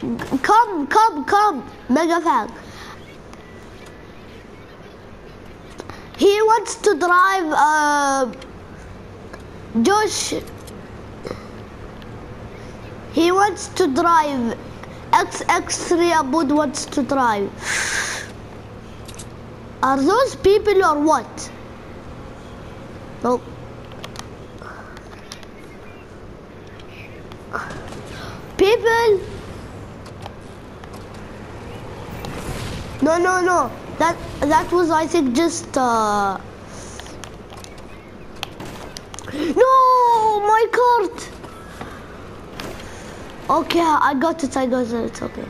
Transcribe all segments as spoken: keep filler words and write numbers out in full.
Come, come, come, Mega Fang. He wants to drive, uh, Josh. He wants to drive. X X three Abud wants to drive. Are those people or what? No. People? No, no, no. That that was, I think, just uh. No, my cart. Okay, I got it. I got it. It's okay.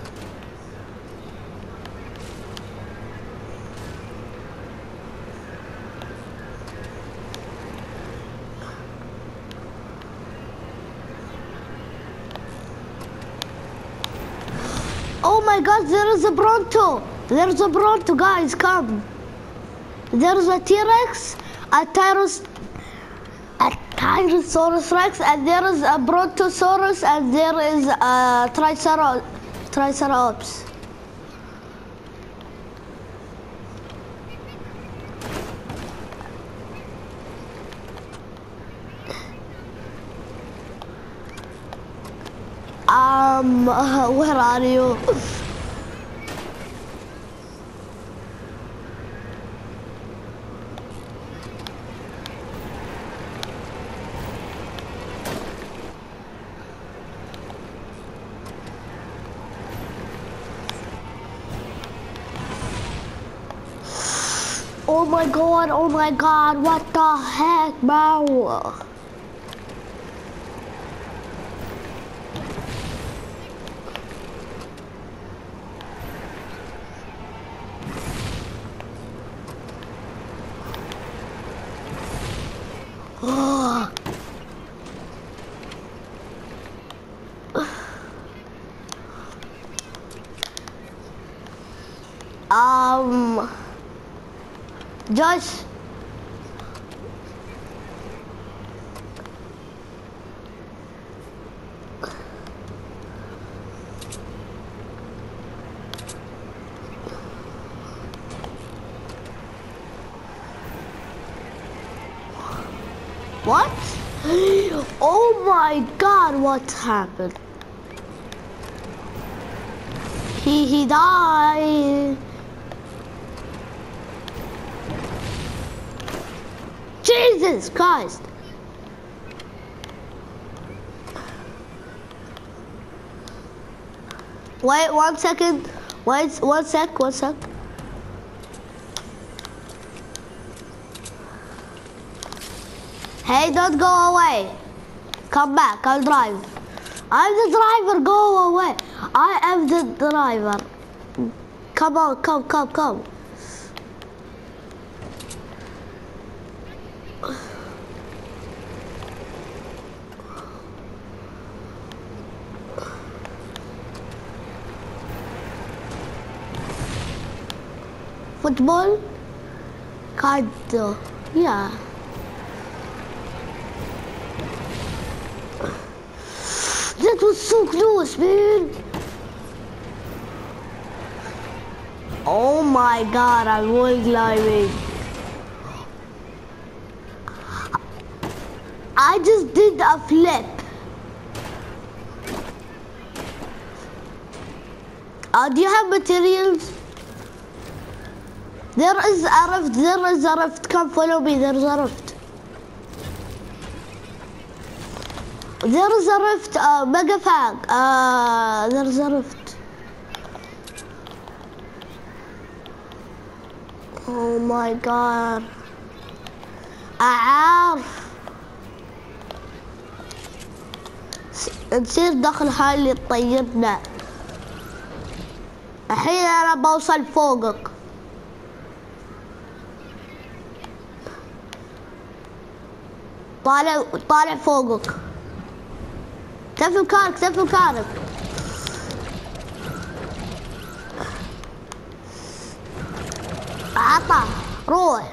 Oh my God! There is a Bronto. There's a Bronto, guys. Come. There's a T-Rex, a Tyros. A Tyrannosaurus Rex, and there is a Brontosaurus, and there is a Tricero Triceratops. Um, uh, where are you? Oh my God, oh my God, what the heck, bro? um... Josh. What? Oh my God, what happened? He, he died. Jesus Christ! Wait one second. Wait one sec. One sec. Hey, don't go away. Come back. I'll drive. I'm the driver. Go away. I am the driver. Come on. Come. Come. Come. Football? Kinda, yeah. That was so close, man. Oh my God, I'm going climbing. I just did a flip. Uh, do you have materials? There is a rift, there is a rift, come follow me, there is a rift. There is a rift, uh, Mega Fang, uh, there is a rift. Oh my God. أعرف. نصير داخل هاي اللي تطيرنا. الحين أنا بوصل فوقك. طالع طالع فوقك. كيف مكانك كيف مكانك؟ عطا روح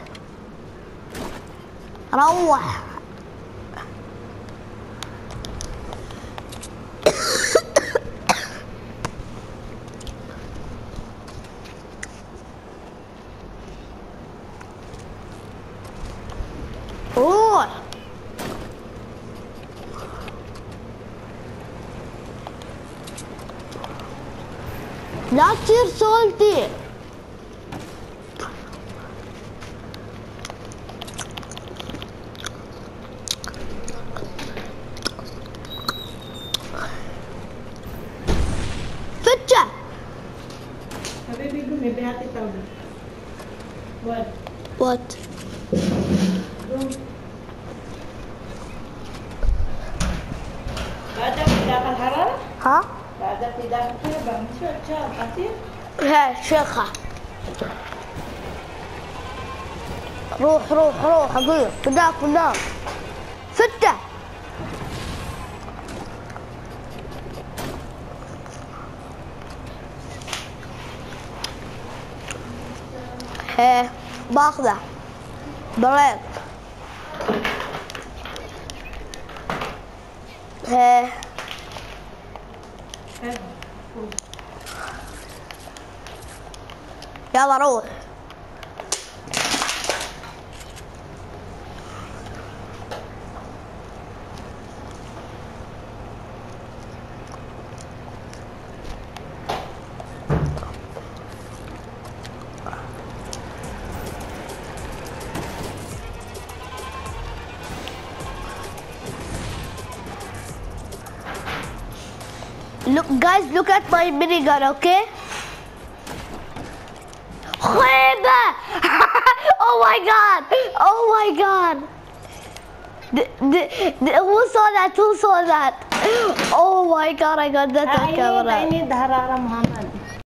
روح. لا تصير سولتي. فتشة. حبيبي قومي بهاتي الطاولة. وات؟ وات؟ بعد ابتداء الحرارة؟ ها؟ بعد ابتداء الحرارة شو شو عصير؟ هاي شيخة. روح روح روح أبوي قدام قدام. ستة. هي باخذه بريك. هي يلا روح. Look, guys, look at my minigun, okay? خيبة! Oh my god! Oh my god! The, the, the, who saw that? Who saw that? Oh my god, I got that on camera. I need حرارة محمد.